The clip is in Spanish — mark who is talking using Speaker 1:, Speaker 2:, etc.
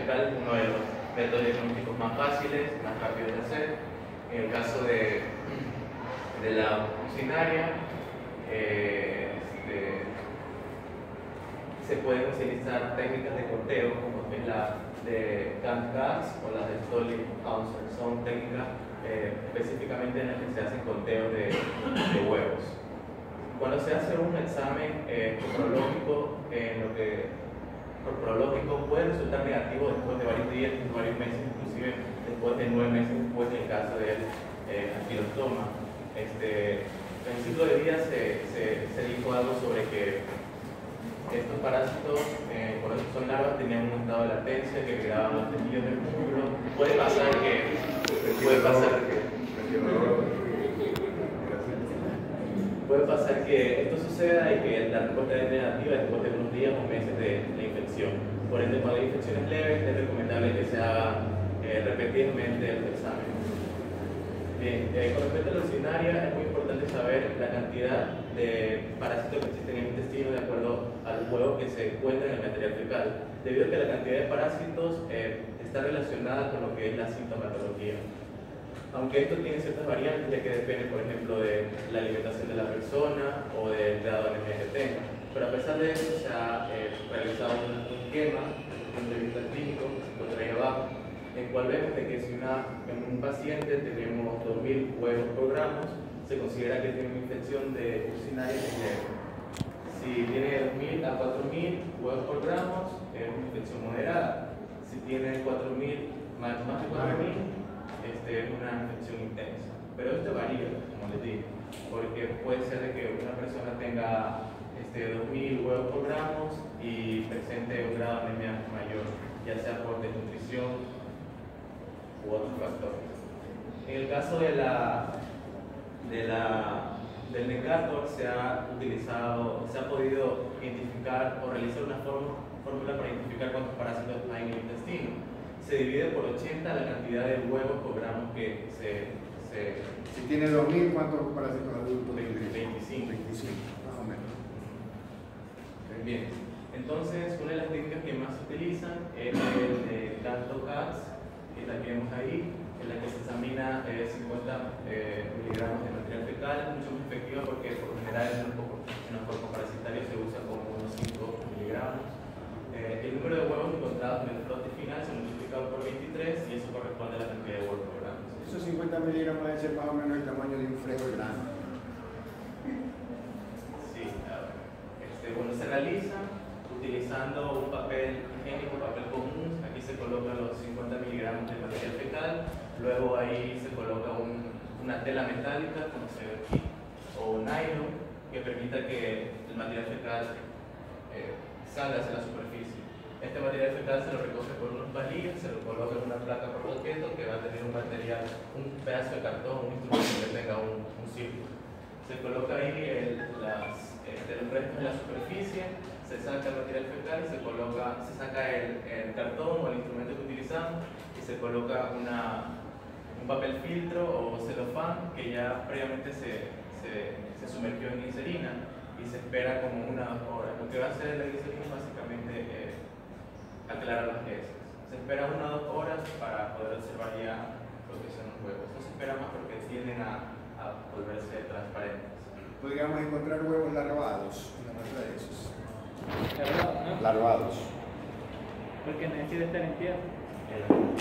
Speaker 1: fecal es uno de los métodos diagnósticos más fáciles, más rápidos de hacer. En el caso de la urinaria, se pueden utilizar técnicas de conteo, como es la de Cantas o la de Stolling-Hauser. Son técnicas específicamente en las que se hacen conteos de huevos. Cuando se hace un examen coprológico, coprológico puede resultar negativo después de varios días, varios meses, inclusive después de 9 meses después en el caso del anquilostoma. En el ciclo de vida se dijo algo sobre que estos parásitos, por eso son larvas, tenían un estado de latencia que migraban los tejidos del músculo. Puede pasar que esto suceda y que la respuesta es negativa después de unos días o meses de la infección. Por ende, cuando hay infecciones leves, es recomendable que se haga repetidamente el examen. Bien, con respecto a la urinaria, es muy importante saber la cantidad de parásitos que existen en el intestino de acuerdo al huevo que se encuentra en el material fecal, debido a que la cantidad de parásitos está relacionada con lo que es la sintomatología. Aunque esto tiene ciertas variantes, ya que depende, por ejemplo, de la alimentación de la persona o del grado de anemia que tenga. Pero a pesar de eso, se ha realizado un esquema desde el punto de vista clínico, lo trae abajo, en el cual vemos de que si en un paciente tenemos 2000 huevos por gramos, se considera que tiene una infección de urinaria leve. Si tiene 2000 a 4000 huevos por gramos, es una infección moderada. Si tiene 4000, más de 4000, es una infección intensa. Pero esto varía, como les digo, porque puede ser de que una persona tenga 2000 huevos por gramos y presente un grado de anemia mayor, ya sea por desnutrición u otros factores. En el caso del Necator se ha podido identificar o realizar una fórmula para identificar cuántos parásitos hay en el intestino. Se divide por 80 la cantidad de huevos por gramos que
Speaker 2: Si tiene 2000, ¿cuántos parásitos adultos?
Speaker 1: 25.
Speaker 2: 25, más o menos.
Speaker 1: Bien, entonces una de las técnicas que más se utilizan es el de Canto-Cats, que la que vemos ahí, en la que se examina 50 miligramos de material fecal. Es mucho más efectiva porque por lo general en los corpoparasitarios se usa como unos 5 miligramos. El número de huevos encontrados en el flote final se multiplica por 23 y eso corresponde a la cantidad de huevos por gramo.
Speaker 2: Esos 50 miligramos deben ser más o menos el tamaño de un fresco grano.
Speaker 1: Sí, bueno, se realiza utilizando un papel higiénico, papel común. Aquí se colocan los 50 miligramos de material fecal, luego ahí se coloca una tela metálica, como se ve aquí, o un nylon, que permita que el material fecal salga hacia la superficie. Este material fecal se lo recoge por unos palillos, se lo coloca en una placa por boqueto que va a tener un pedazo de cartón, un instrumento que tenga un círculo. Se coloca ahí los restos de la superficie, se saca el material fecal y se saca el cartón o el instrumento que utilizamos y se coloca un papel filtro o celofán que ya previamente se sumergió en glicerina y se espera como 1 o 2 horas. Lo que va a hacer la glicerina básicamente aclarar las heces. Se espera 1 o 2 horas para poder observar ya lo que son los huevos. No se espera más porque tienden a volverse transparentes.
Speaker 2: Podríamos encontrar huevos larvados, una muestra de esos.
Speaker 3: ¿Larvado, no?
Speaker 2: Larvados.
Speaker 3: Porque necesita estar en tierra.